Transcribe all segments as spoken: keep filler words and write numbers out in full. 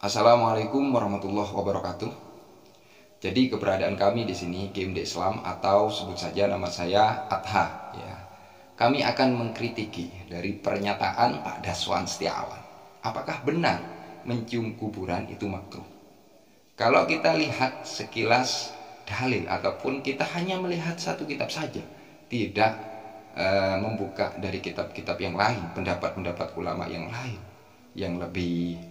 Assalamualaikum warahmatullahi wabarakatuh. Jadi keberadaan kami di sini G M D Islam atau sebut saja nama saya Adha. Ya, kami akan mengkritiki dari pernyataan Pak Daswan Setiawan. Apakah benar mencium kuburan itu makruh? Kalau kita lihat sekilas dalil ataupun kita hanya melihat satu kitab saja, tidak e, membuka dari kitab-kitab yang lain, pendapat-pendapat ulama yang lain yang lebih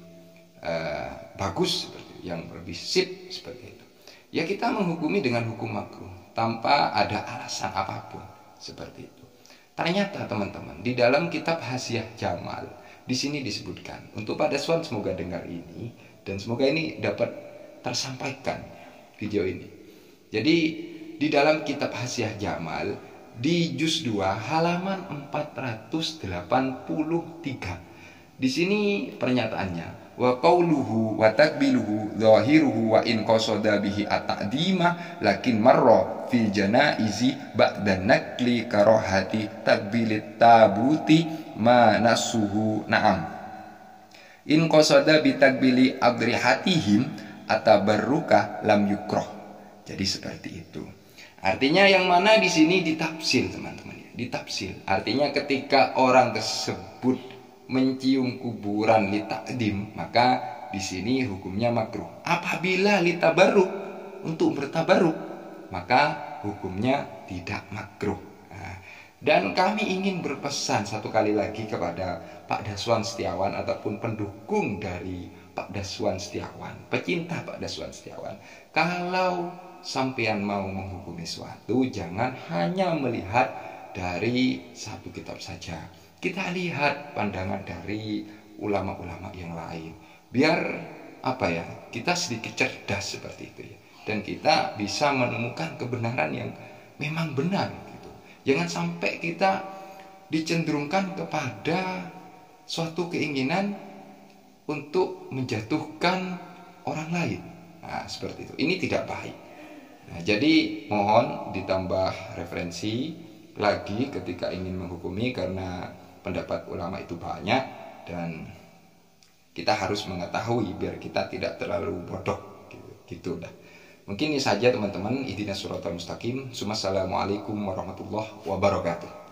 Uh, bagus seperti itu, yang lebih sip seperti itu, ya kita menghukumi dengan hukum makruh tanpa ada alasan apapun seperti itu. Ternyata teman-teman, di dalam kitab Hasyiah Jamal di sini disebutkan, untuk Pak Daswan semoga dengar ini dan semoga ini dapat tersampaikan video ini. Jadi di dalam kitab Hasyiah Jamal di juz dua halaman empat ratus delapan puluh tiga, di sini pernyataannya, wa qauluhu wa takbiluhu zahiruhu wa in qasada bihi at-ta'dima lakin marra fil janaizi ba'da nakli karahati takbilit tabuti ma nasuhu na'am in qasada bi takbili adrihatihim atabarruka lam yukroh. Jadi seperti itu. Artinya yang mana di sini ditafsir teman-teman ya, ditafsir. Artinya ketika orang tersebut mencium kuburan li takdim, maka di sini hukumnya makruh. Apabila li tabarruk, untuk bertabarruk, maka hukumnya tidak makruh. Nah, dan kami ingin berpesan satu kali lagi kepada Pak Daswan Setiawan ataupun pendukung dari Pak Daswan Setiawan, pecinta Pak Daswan Setiawan, kalau sampean mau menghukumi suatu, jangan hanya melihat dari satu kitab saja. Kita lihat pandangan dari ulama-ulama yang lain, biar apa ya, kita sedikit cerdas seperti itu ya, dan kita bisa menemukan kebenaran yang memang benar gitu. Jangan sampai kita dicenderungkan kepada suatu keinginan untuk menjatuhkan orang lain. Nah, seperti itu. Ini tidak baik. Nah, jadi mohon ditambah referensi lagi ketika ingin menghukumi, karena pendapat ulama itu banyak dan kita harus mengetahui biar kita tidak terlalu bodoh gitu, gitu dah. Mungkin ini saja teman-teman. Ihdinas siratal mustaqim. Assalamualaikum warahmatullahi wabarakatuh.